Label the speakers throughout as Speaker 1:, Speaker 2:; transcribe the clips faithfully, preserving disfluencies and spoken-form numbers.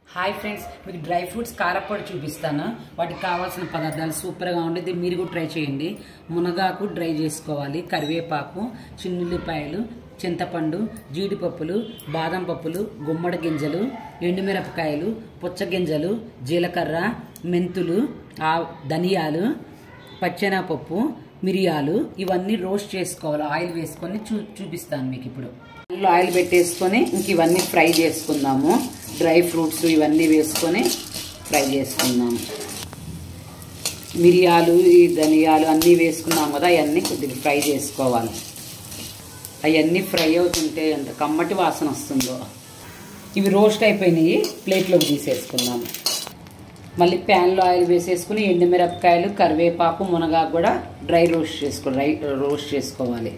Speaker 1: Hi friends, మీకు dry fruits కారపొడి చూపిస్తాను. వాటికి కావాల్సిన పదార్థాలు సూపర్గా ఉండేది, మీరు కూడా ట్రై చేయండి. మునగాకు డ్రై చేసుకోవాలి, కరివేపాకు, చిన్నుల్లిపాయలు, చింతపండు, జీడిపప్పులు, బాదం పప్పులు, గుమ్మడి గింజలు, ఎండుమిరపకాయలు, పుచ్చగింజలు, జీలకర్ర, మెంతులు, ధనియాలు, పచ్చెనపప్పు, మిరియాలు ఇవన్నీ రోస్ట్ చేసుకోవాలి. ఆయిల్ వేసుకొని చూ చూపిస్తాను మీకు. ఇప్పుడు ఆయిల్ పెట్టేసుకొని ఇంక ఇవన్నీ ఫ్రై చేసుకుందాము. డ్రై ఫ్రూట్స్ ఇవన్నీ వేసుకొని ఫ్రై చేసుకుందాము. మిరియాలు, ఈ ధనియాలు అన్నీ వేసుకున్నాం కదా, అవన్నీ కొద్దిగా ఫ్రై చేసుకోవాలి. అవన్నీ ఫ్రై అవుతుంటే ఎంత కమ్మటి వాసన వస్తుందో. ఇవి రోస్ట్ అయిపోయినాయి, ప్లేట్లోకి తీసేసుకుందాము. మళ్ళీ ప్యాన్లో ఆయిల్ వేసేసుకుని ఎండుమిరపకాయలు, కరివేపాకు, మునగాకు కూడా డ్రై రోస్ట్ చేసుకో డ్రై రోస్ట్ చేసుకోవాలి.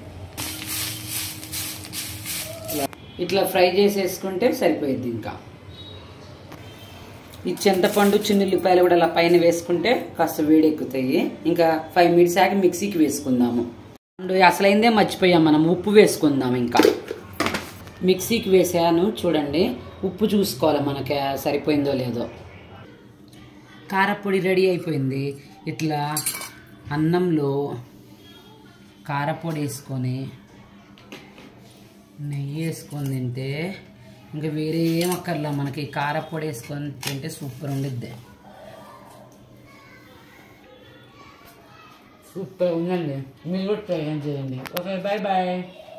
Speaker 1: ఇట్లా ఫ్రై చేసేసుకుంటే సరిపోయింది. ఇంకా ఈ చింతపండు, చిన్నుల్లిపాయలు కూడా అలా పైన వేసుకుంటే కాస్త వేడెక్కుతాయి. ఇంకా ఫైవ్ మినిట్స్ ఆగి మిక్సీకి వేసుకుందాము. అసలైందే మర్చిపోయాం మనం, ఉప్పు వేసుకుందాం. ఇంకా మిక్సీకి వేసాను చూడండి, ఉప్పు చూసుకోవాలి మనకి సరిపోయిందో లేదో. కారపొడి రెడీ అయిపోయింది. ఇట్లా అన్నంలో కారపొడి వేసుకొని నెయ్యి వేసుకొని తింటే ఇంకా వేరే ఏం అక్కర్లా, మనకి కారపొడి వేసుకొని తింటే సూపర్ ఉండిద్ది. సూపర్ ఉందండి, మీరు కూడా ట్రై చేయండి. Okay, bye bye.